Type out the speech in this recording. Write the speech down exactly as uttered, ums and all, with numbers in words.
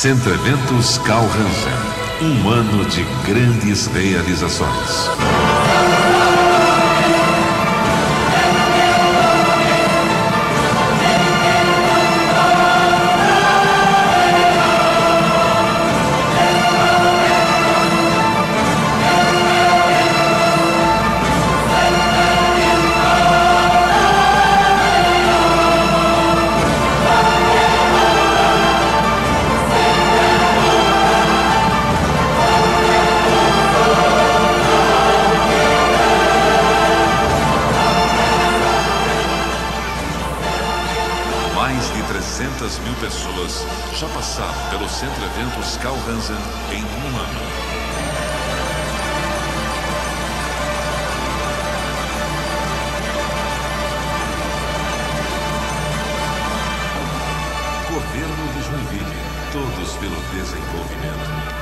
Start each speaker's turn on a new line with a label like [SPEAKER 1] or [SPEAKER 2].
[SPEAKER 1] Centro Eventos Carl Hansen, um ano de grandes realizações. Mais de trezentas mil pessoas já passaram pelo Centro Eventos Carl Hansen em um ano. Governo de Joinville, todos pelo desenvolvimento.